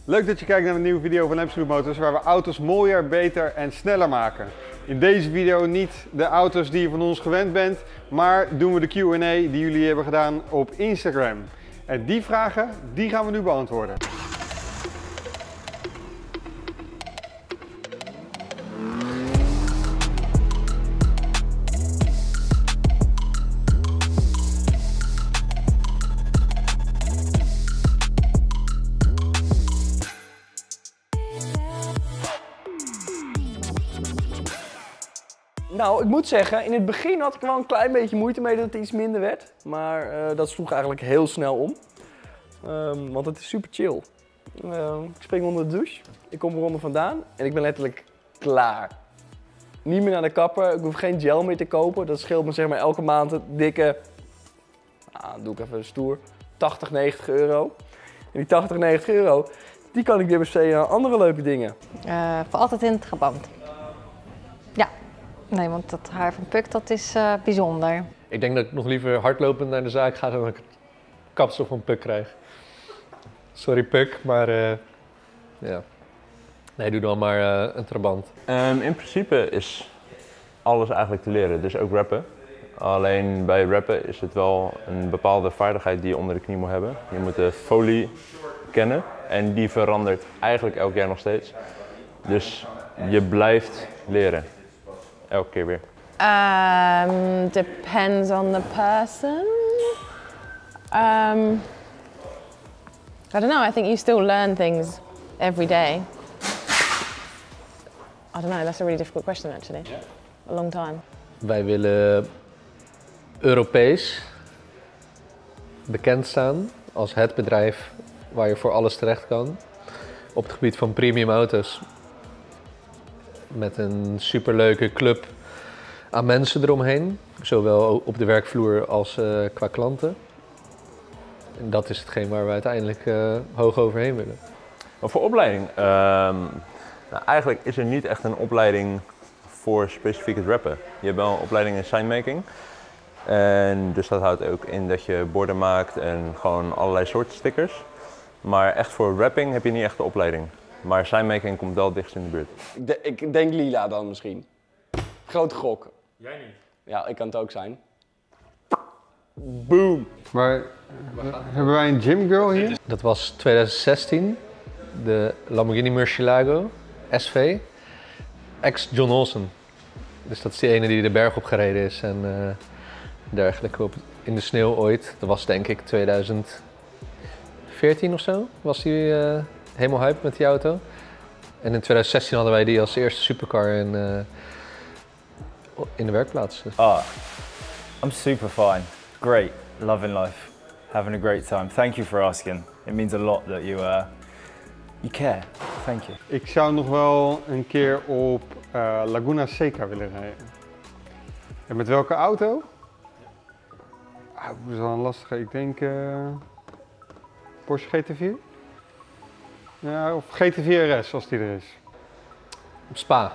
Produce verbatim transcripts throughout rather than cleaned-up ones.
Leuk dat je kijkt naar een nieuwe video van Absolute Motors waar we auto's mooier, beter en sneller maken. In deze video niet de auto's die je van ons gewend bent, maar doen we de Q en A die jullie hebben gedaan op Instagram. En die vragen, die gaan we nu beantwoorden. Nou, ik moet zeggen, in het begin had ik er wel een klein beetje moeite mee dat het iets minder werd. Maar uh, dat sloeg eigenlijk heel snel om. Um, want het is super chill. Uh, ik spring onder de douche, ik kom eronder vandaan en ik ben letterlijk klaar. Niet meer naar de kapper, ik hoef geen gel meer te kopen. Dat scheelt me zeg maar elke maand een dikke, nou, doe ik even stoer, tachtig, negentig euro. En die tachtig, negentig euro, die kan ik weer besteden aan andere leuke dingen. Uh, voor altijd in het trabant. Ja. Nee, want dat haar van Puck, dat is uh, bijzonder. Ik denk dat ik nog liever hardlopend naar de zaak ga dan dat ik kapsel van Puck krijg. Sorry Puck, maar uh, ja. Nee, doe dan maar uh, een trabant. Um, in principe is alles eigenlijk te leren, dus ook rappen. Alleen bij rappen is het wel een bepaalde vaardigheid die je onder de knie moet hebben. Je moet de folie kennen en die verandert eigenlijk elk jaar nog steeds. Dus je blijft leren. Elke keer weer. Um, depends on the person. Um, I don't know, I think you still learn things every day. I don't know, that's a really difficult question actually. Yeah. A long time. Wij willen Europees bekend staan als het bedrijf waar je voor alles terecht kan. Op het gebied van premium auto's. Met een superleuke club aan mensen eromheen. Zowel op de werkvloer als uh, qua klanten. En dat is hetgeen waar we uiteindelijk uh, hoog overheen willen. Maar voor opleiding? Um, nou, eigenlijk is er niet echt een opleiding voor specifiek het rappen. Je hebt wel een opleiding in signmaking. En dus dat houdt ook in dat je borden maakt en gewoon allerlei soorten stickers. Maar echt voor rapping heb je niet echt de opleiding. Maar signmaking komt wel dichtst in de buurt. Ik, de, ik denk lila dan misschien. Grote gok. Jij niet? Ja, ik kan het ook zijn. Boom! Maar hebben wij een gymgirl hier? Dat was twintig zestien. De Lamborghini Murcielago S V. Ex-John Olsen. Dus dat is die ene die de berg op gereden is en uh, dergelijke op, in de sneeuw ooit. Dat was denk ik twintig veertien of zo. Was die uh, helemaal hype met die auto. En in twintig zestien hadden wij die als eerste supercar in, uh, in de werkplaats. Ah, I'm super fine. Great. Loving life. Having a great time. Thank you for asking. It means a lot that you, uh, you care. Thank you. Ik zou nog wel een keer op uh, Laguna Seca willen rijden. En met welke auto? Ah, dat is wel een lastige. Ik denk uh, Porsche G T vier? Ja, of G T vier R S als die er is. Op Spa.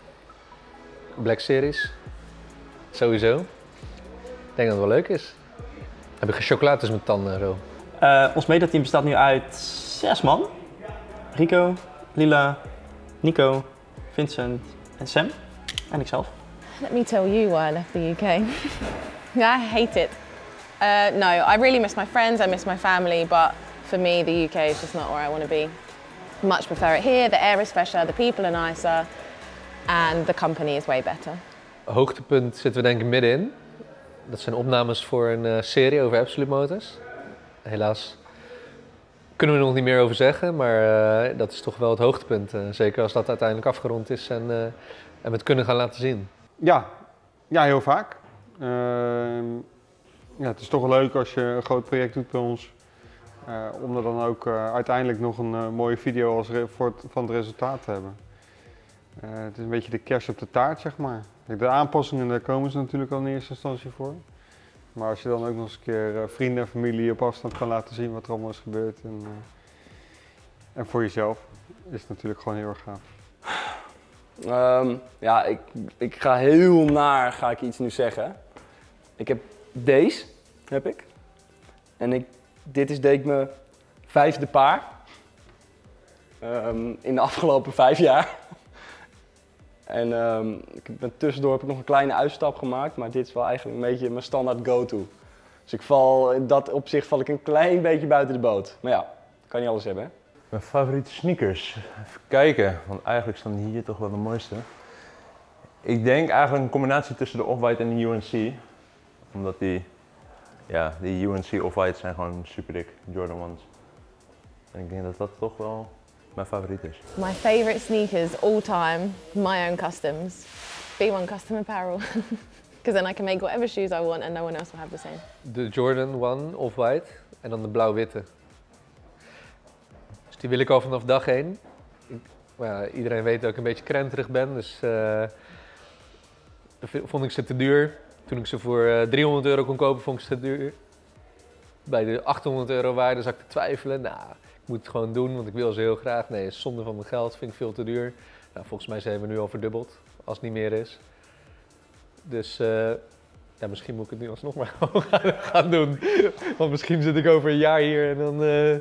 Black Series. Sowieso. Ik denk dat het wel leuk is. Heb ik chocolates met tanden en zo. Uh, ons medeteam bestaat nu uit zes man. Rico, Lila, Nico, Vincent en Sam. En ikzelf. Let me tell you why I left the U K. I hate it. Uh, no, I really miss my friends, I miss my family, but for me the U K is just not where I want to be. Much prefer it here, the air is fresher, the people are nicer, and the company is way better. Hoogtepunt zitten we denk ik middenin. Dat zijn opnames voor een uh, serie over Absolute Motors. Helaas kunnen we er nog niet meer over zeggen, maar uh, dat is toch wel het hoogtepunt. Uh, zeker als dat uiteindelijk afgerond is en, uh, en we het kunnen gaan laten zien. Ja, ja heel vaak. Uh, ja, het is toch leuk als je een groot project doet bij ons. Uh, om er dan ook uh, uiteindelijk nog een uh, mooie video als voor het, van het resultaat te hebben. Uh, het is een beetje de kers op de taart, zeg maar. De aanpassingen, daar komen ze natuurlijk al in eerste instantie voor. Maar als je dan ook nog eens een keer uh, vrienden en familie op afstand kan laten zien wat er allemaal is gebeurd. En, uh, en voor jezelf is het natuurlijk gewoon heel erg gaaf. Um, ja, ik, ik ga heel naar, ga ik iets nu zeggen. Ik heb deze, heb ik. En ik, dit is denk ik mijn vijfde paar. um, in de afgelopen vijf jaar. En um, ik ben tussendoor heb ik nog een kleine uitstap gemaakt, maar dit is wel eigenlijk een beetje mijn standaard go-to. Dus ik val, in dat opzicht val ik een klein beetje buiten de boot. Maar ja, kan niet alles hebben, hè? Mijn favoriete sneakers? Even kijken, want eigenlijk staan hier toch wel de mooiste. Ik denk eigenlijk een combinatie tussen de Off-White en de U N C. Omdat die, ja, die U N C Off-White zijn gewoon super dik, Jordan ones. En ik denk dat dat toch wel mijn favoriet is. My favourite sneakers all time, my own customs. B one Custom Apparel. Because then I can make whatever shoes I want and no one else will have the same. De Jordan One Off-White en dan de blauw-witte. Dus die wil ik al vanaf dag één. Ik, ja, iedereen weet dat ik een beetje krenterig ben, dus uh, vond ik ze te duur. Toen ik ze voor uh, driehonderd euro kon kopen, vond ik ze te duur. Bij de achthonderd euro waarde zat ik te twijfelen. Nou, ik moet het gewoon doen, want ik wil ze heel graag. Nee, zonde van mijn geld, vind ik veel te duur. Nou, volgens mij zijn we nu al verdubbeld, als het niet meer is. Dus uh, ja, misschien moet ik het nu alsnog maar gaan, gaan doen. Want misschien zit ik over een jaar hier en dan uh,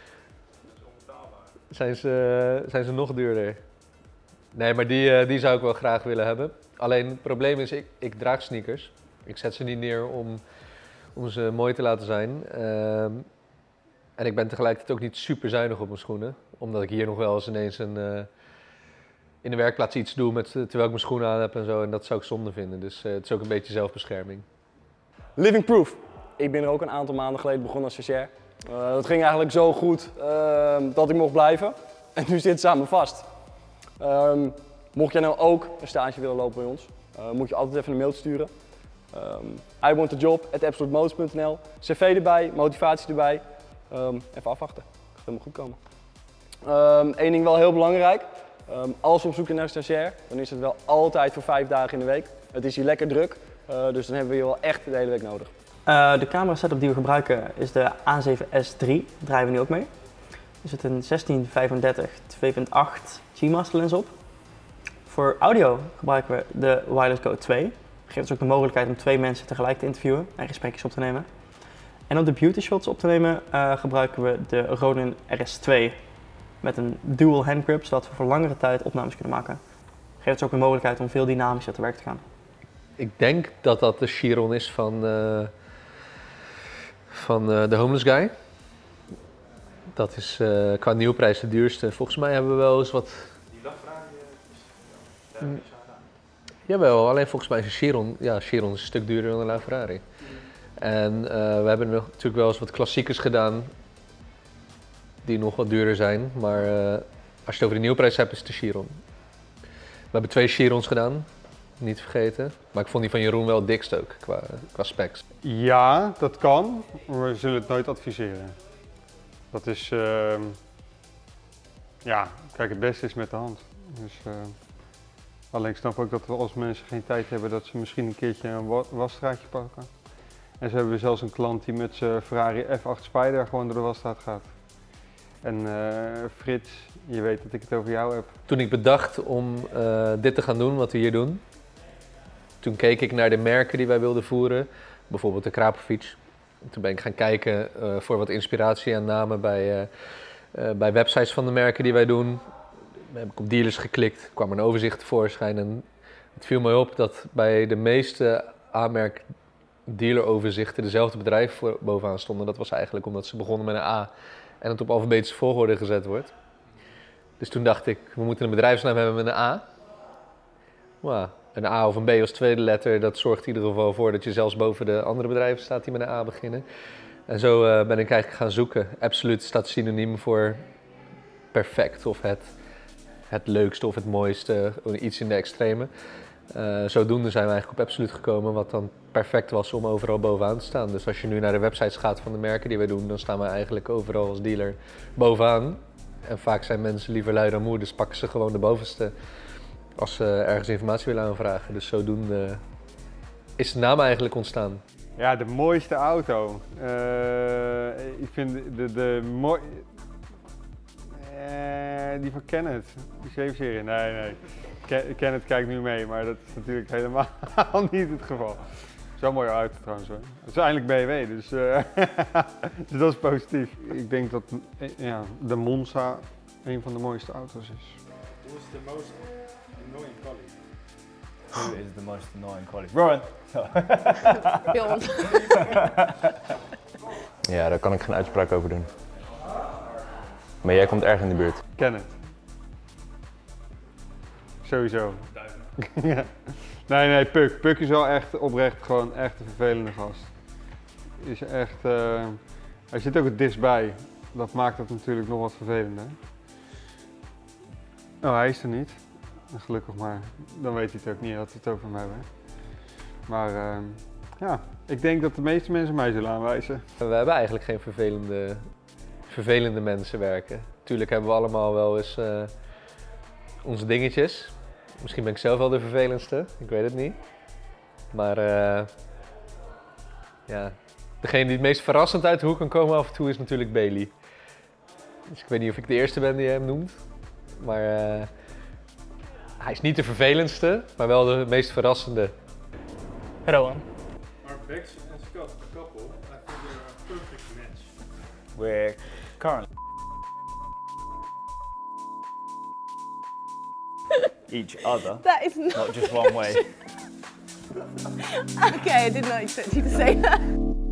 zijn, ze, uh, zijn ze nog duurder. Nee, maar die, uh, die zou ik wel graag willen hebben. Alleen het probleem is, ik, ik draag sneakers. Ik zet ze niet neer om, om ze mooi te laten zijn. Uh, en ik ben tegelijkertijd ook niet super zuinig op mijn schoenen. Omdat ik hier nog wel eens ineens een, uh, in de werkplaats iets doe met, terwijl ik mijn schoenen aan heb en zo. En dat zou ik zonde vinden. Dus uh, het is ook een beetje zelfbescherming. Living proof. Ik ben er ook een aantal maanden geleden begonnen als stagiair. Uh, dat ging eigenlijk zo goed uh, dat ik mocht blijven. En nu zit het samen vast. Um, mocht jij nou ook een stage willen lopen bij ons, uh, moet je altijd even een mail sturen. Um, I want a job at absolutemotors punt n l. cv erbij, motivatie erbij. Um, even afwachten. Gaat helemaal goed komen. Eén um, ding wel heel belangrijk. Um, als we op zoek zijn naar een stagiair, dan is het wel altijd voor vijf dagen in de week. Het is hier lekker druk, uh, dus dan hebben we je wel echt de hele week nodig. Uh, de camera setup die we gebruiken is de A zeven S drie. Daar draaien we nu ook mee. Er zit een zestien vijfendertig twee komma acht G-Master lens op. Voor audio gebruiken we de Wireless Go twee. Dat geeft ons ook de mogelijkheid om twee mensen tegelijk te interviewen en gesprekjes op te nemen. En om de beauty shots op te nemen uh, gebruiken we de Ronin R S twee. Met een dual handgrip, zodat we voor langere tijd opnames kunnen maken. Dat geeft ons ook de mogelijkheid om veel dynamischer te werk te gaan. Ik denk dat dat de Chiron is van, uh, van uh, de Homeless Guy. Dat is uh, qua nieuwprijs de duurste. Volgens mij hebben we wel eens wat... Die LaFerrari is... Mm. Jawel, alleen volgens mij is de Chiron... Ja, Chiron is een stuk duurder dan de LaFerrari. En uh, we hebben nog natuurlijk wel eens wat klassiekers gedaan. Die nog wat duurder zijn. Maar uh, als je het over de nieuwprijs hebt, is het de Chiron. We hebben twee Chirons gedaan. Niet vergeten. Maar ik vond die van Jeroen wel het dikst ook, qua, qua specs. Ja, dat kan, maar we zullen het nooit adviseren. Dat is, uh, ja, kijk, het beste is met de hand. Dus, uh, alleen ik snap ook dat we als mensen geen tijd hebben, dat ze misschien een keertje een wa wasstraatje pakken. En zo hebben we zelfs een klant die met zijn Ferrari F acht Spider gewoon door de wasstraat gaat. En uh, Frits, je weet dat ik het over jou heb. Toen ik bedacht om uh, dit te gaan doen, wat we hier doen, toen keek ik naar de merken die wij wilden voeren, bijvoorbeeld de Krapovic. Toen ben ik gaan kijken uh, voor wat inspiratie en namen bij, uh, uh, bij websites van de merken die wij doen. Dan heb ik op dealers geklikt, kwam een overzicht tevoorschijn en het viel mij op dat bij de meeste A-merk dealeroverzichten dezelfde bedrijven voor, bovenaan stonden. Dat was eigenlijk omdat ze begonnen met een A en het op alfabetische volgorde gezet wordt. Dus toen dacht ik, we moeten een bedrijfsnaam hebben met een A. Wow. Een A of een B als tweede letter, dat zorgt in ieder geval voor dat je zelfs boven de andere bedrijven staat die met een A beginnen. En zo uh, ben ik eigenlijk gaan zoeken. Absoluut staat synoniem voor perfect of het, het leukste of het mooiste, iets in de extreme. Uh, zodoende zijn we eigenlijk op Absoluut gekomen, wat dan perfect was om overal bovenaan te staan. Dus als je nu naar de websites gaat van de merken die wij doen, dan staan we eigenlijk overal als dealer bovenaan. En vaak zijn mensen liever lui dan moe, dus pakken ze gewoon de bovenste als ze ergens informatie willen aanvragen. Dus zodoende is de naam eigenlijk ontstaan. Ja, de mooiste auto. Uh, ik vind de, de mooi... Uh, die van Kenneth, die zeven serie. Nee, nee. Ken Kenneth kijkt nu mee, maar dat is natuurlijk helemaal niet het geval. Zo'n mooie auto trouwens hoor. Het is eindelijk B M W, dus, uh, dus dat is positief. Ik denk dat ja, de Monza een van de mooiste auto's is. Who is the most annoying colleague? Who is the most annoying colleague? Rowan! Bjorn. Ja, daar kan ik geen uitspraak over doen. Maar jij komt erg in de buurt. Kenneth. Sowieso. Ja. Nee, nee, Puk. Puk is wel echt oprecht gewoon echt een vervelende gast. Is echt, uh, hij zit ook het dichtstbij. Dat maakt het natuurlijk nog wat vervelender. Oh, hij is er niet. Gelukkig maar. Dan weet hij het ook niet dat we het over hem hebben. Maar uh, ja, ik denk dat de meeste mensen mij zullen aanwijzen. We hebben eigenlijk geen vervelende, vervelende mensen werken. Tuurlijk hebben we allemaal wel eens uh, onze dingetjes. Misschien ben ik zelf wel de vervelendste, ik weet het niet. Maar uh, ja, degene die het meest verrassend uit de hoek kan komen af en toe is natuurlijk Bailey. Dus ik weet niet of ik de eerste ben die hem noemt. Maar uh, hij is niet de vervelendste, maar wel de meest verrassende. Rowan. Are Bex and Scott a couple? I think they're a perfect match. We're currently each other, That is not. not just one way. Okay, I did not expect you to say that.